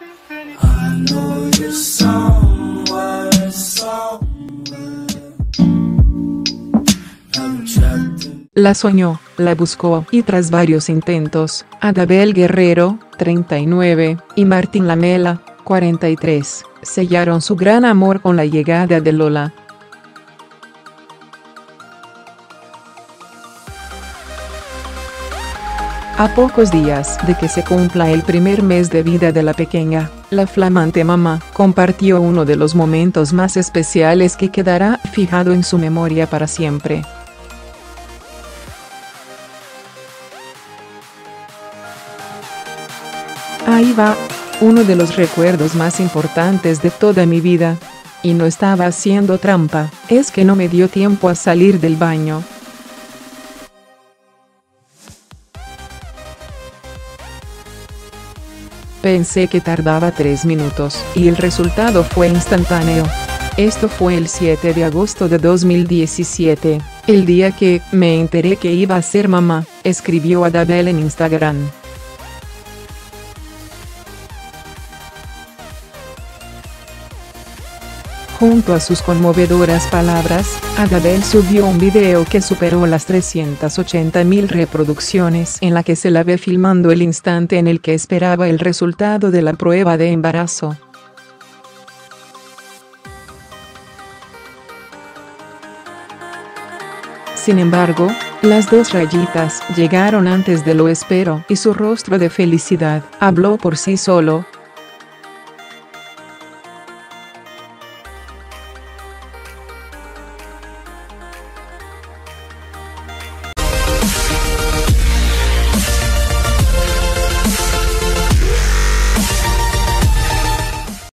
I know you're somewhere, somewhere. Never checked in. La soñó, la buscó y tras varios intentos, Adabel Guerrero, 39, y Martín Lamela, 43, sellaron su gran amor con la llegada de Lola. A pocos días de que se cumpla el primer mes de vida de la pequeña, la flamante mamá compartió uno de los momentos más especiales que quedará fijado en su memoria para siempre. Ahí va, uno de los recuerdos más importantes de toda mi vida. Y no estaba haciendo trampa, es que no me dio tiempo a salir del baño. Pensé que tardaba 3 minutos, y el resultado fue instantáneo. Esto fue el 7 de agosto de 2017, el día que me enteré que iba a ser mamá, escribió Adabel en Instagram. Junto a sus conmovedoras palabras, Adabel subió un video que superó las 380.000 reproducciones en la que se la ve filmando el instante en el que esperaba el resultado de la prueba de embarazo. Sin embargo, las 2 rayitas llegaron antes de lo espero y su rostro de felicidad habló por sí solo.